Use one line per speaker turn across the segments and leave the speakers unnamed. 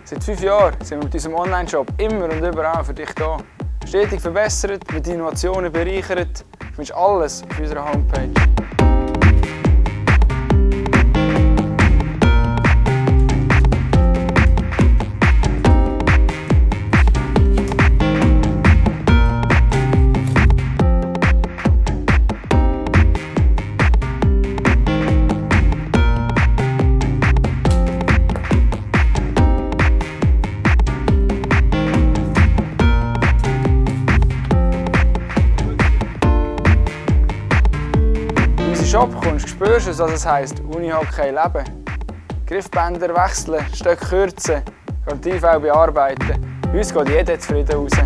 Seit 5 Jahren sind wir mit unserem Online-Shop immer und überall für dich da. Stetig verbessert, mit Innovationen bereichert. Du findest alles auf unserer Homepage. Shop kommst, spürst du, was es heisst, Unihockey leben. Griffbänder wechseln, Stöcke kürzen, Garantiefälle bearbeiten. Bei uns geht jeder zufrieden raus.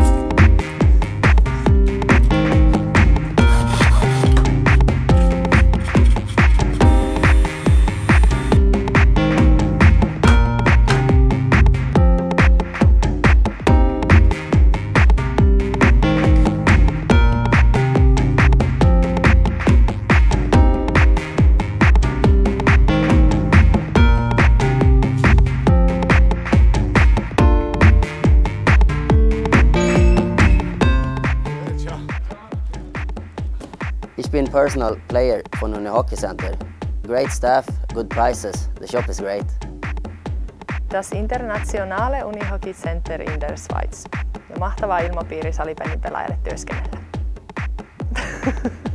Ich bin Personal Player von Unihockey Center. Great staff, good prices, the shop is great.
Das internationale Unihockey Center in der Schweiz. Ja mahtavaa ilmapiiri salibändin pelaajille työskennellä.